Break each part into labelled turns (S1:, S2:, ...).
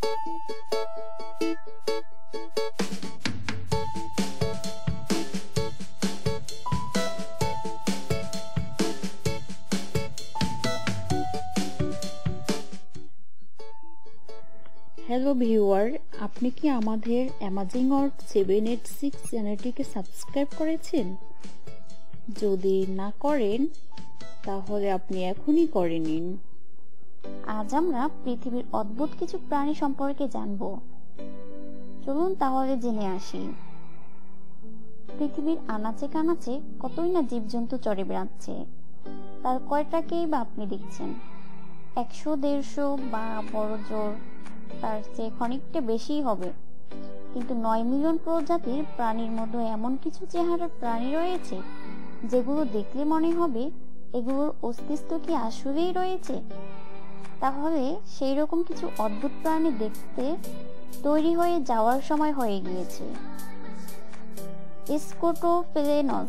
S1: Hello viewer, আপনি কি আমাদের অ্যামাজিং অর্থ 786 চ্যানেলটিকে সাবস্ক্রাইব করেছেন? যদি না করেন তাহলে আপনি এখনই করে নিন।
S2: আজ আমরা পৃথিবীর অদ্ভুত কিছু প্রাণী সম্পর্কে জানব। চলুন তাহলে জেনে আসি। পৃথিবীর আনাচে কানাচে কতই না জীবজন্তু চড়ে বেড়াচ্ছে, তার কয়টাকেই বা আপনি দেখছেন? 100-150 বা বড় জোর তার চেয়ে খানিকটা বেশিই হবে। কিন্তু 9 মিলিয়ন প্রজাতির প্রাণীর মধ্যে এমন কিছু চেহারার প্রাণী রয়েছে যেগুলো দেখলে মনে হবে এগুলোর অস্তিত্ব কি আসলেই রয়েছে। তাহলে সেই রকম কিছু অদ্ভুত প্রাণী দেখতে তৈরি হয়ে যাওয়ার সময় হয়ে গিয়েছে। স্কোটোফেলেনস।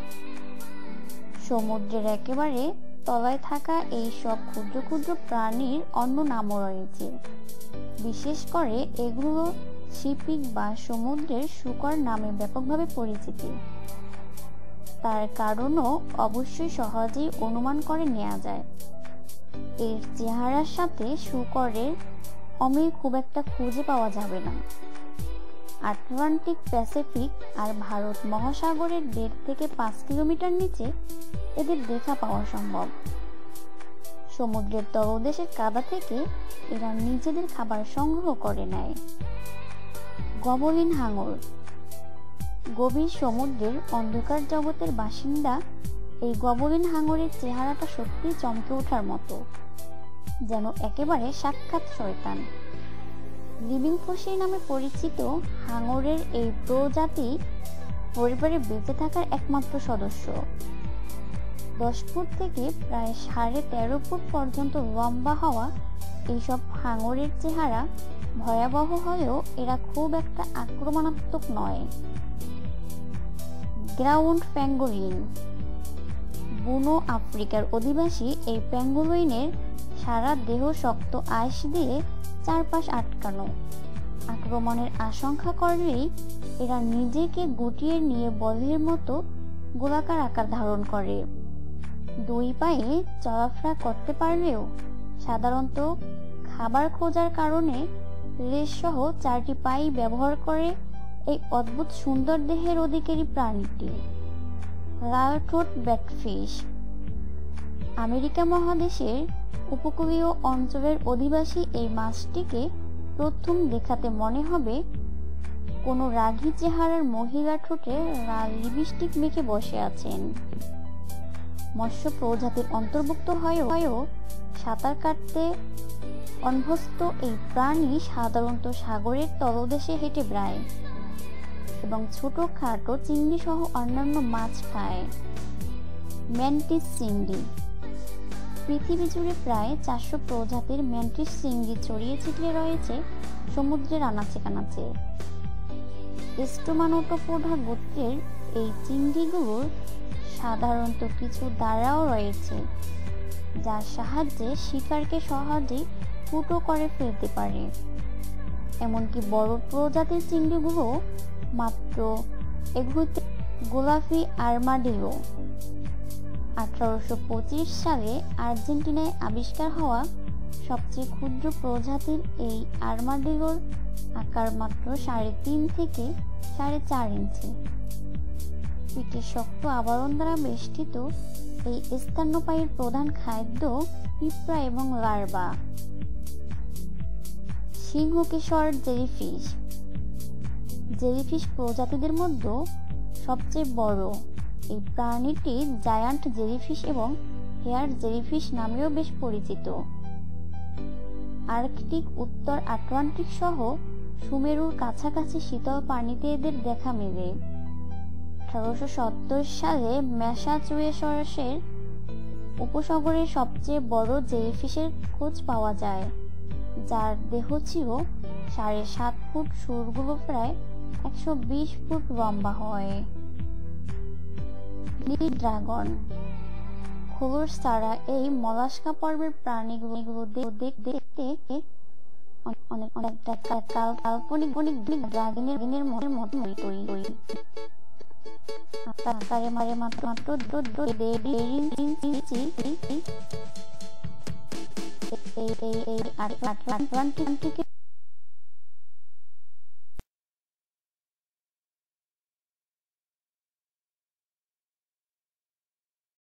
S2: সমুদ্রের একেবারে তলায় থাকা এই সব ক্ষুদ্র ক্ষুদ্র প্রাণীর অন্য নামও রয়েছে। বিশেষ করে এগুলো শিপিক বা সমুদ্রের শূকর নামে ব্যাপকভাবে পরিচিত। তার কারণও অবশ্যই সহজেই অনুমান করে নেওয়া যায়। এর চেহারার সাথে শূকরের অমিল খুব একটা খুঁজে পাওয়া যাবে না। আটলান্টিক, প্যাসিফিক আর ভারত মহাসাগরের 1.5 থেকে 5 কিলোমিটার নিচে এদের দেখা পাওয়া সম্ভব। সমুদ্রের তলদেশের কাদা থেকে এরা নিজেদের খাবার সংগ্রহ করে নেয়। গবলিন হাঙর। গভীর সমুদ্রের অন্ধকার জগতের বাসিন্দা এই গবলিন হাঙরের চেহারাটা সত্যি চমকে ওঠার মতো, যেন একেবারে সাক্ষাৎ শয়তান। লিভিং ফসিল নামে পরিচিত হাঙরের এই প্রজাতি পরিবারে বেঁচে থাকার একমাত্র সদস্য। 10 ফুট থেকে প্রায় 13.5 ফুট পর্যন্ত লম্বা হওয়া এইসব হাঙরের চেহারা ভয়াবহ হলেও এরা খুব একটা আক্রমণাত্মক নয়। Ground pangolin. বুনো আফ্রিকার অধিবাসী এই প্যাঙ্গোলিনের সারা দেহ শক্ত আঁশ দিয়ে চারপাশ আটকানো। আক্রমণের আশঙ্কা করলেই এরা নিজেকে গুটিয়ে নিয়ে বলের মতো গোলাকার আকার ধারণ করে। 2 পায়ে চলাফেরা করতে পারলেও সাধারণত খাবার খোঁজার কারণে লেজ সহ 4টি পাই ব্যবহার করে এই অদ্ভুত সুন্দর দেহের অধিকারী প্রাণীটি। লাল ঠোঁট ব্যাটফিশ। আমেরিকা মহাদেশের উপকূলীয় অঞ্চলের অধিবাসী এই মাছটিকে প্রথম দেখাতে মনে হবে কোনো রাগী চেহারার মহিলা ঠোঁটে লাল লিপস্টিক মেখে বসে আছেন। মৎস্য প্রজাতির অন্তর্ভুক্ত হয়েও সাঁতার কাটতে অভ্যস্ত এই প্রাণী সাধারণত সাগরের তলদেশে হেঁটে বেড়ায় এবং ছোটখাটো চিংড়ি সহ অন্যান্য মাছ খায়। ম্যান্টিস চিংড়ি। পৃথিবী জুড়ে প্রায় 400 প্রজাতির ম্যান্টিস চিংড়ি ছড়িয়ে ছিটিয়ে রয়েছে সমুদ্রের আনাচে কানাচে। স্টোমানোটোপোডা গোত্রের এই চিংড়িগুলোর সাধারণত কিছু দাঁড়াও রয়েছে, যার সাহায্যে শিকারকে সহজেই ফুটো করে ফেলতে পারে। এমনকি বড় প্রজাতির চিংড়িগুলো মাত্র এগুলোতে গোলাপি আর্মাডিলো। 1825 সালে আর্জেন্টিনায় আবিষ্কার হওয়া সবচেয়ে ক্ষুদ্র প্রজাতির এই আর্মাডিলোর আকার মাত্র 3.5 থেকে 4.5 ইঞ্চি। পিঠে শক্ত আবরণ দ্বারা বেষ্টিত এই স্তন্যপায়ীর প্রধান খাদ্য পিঁপড়া এবং লার্ভা। সিংহকেশর জেলিফিশ। জেলিফিশ প্রজাতিদের মধ্যে সবচেয়ে বড় এই প্রাণীটি জায়ান্ট জেলিফিশ এবং হেয়ার জেলিফিশ নামেও বেশ পরিচিত। আর্কটিক, উত্তর আটলান্টিক সহ সুমেরুর কাছাকাছি শীতল পানিতে এদের দেখা মেলে। 1870 সালে ম্যাসাচুসেটসের উপসাগরে সবচেয়ে বড় জেলিফিশের খোঁজ পাওয়া যায়, যার দেহ ছিল 7.5 ফুট, সুরগুলো প্রায় 120 ফুট লম্বা হয়। ড্রাগন। খোলস ছাড়া এই মলাস্কা পর্বের প্রাণীগুলো দেখতে একটা কাল্পনিক ড্রাগনের মতো তৈরি। আকারে মাত্র 1.5 ইঞ্চি। এই আটলান্টিকের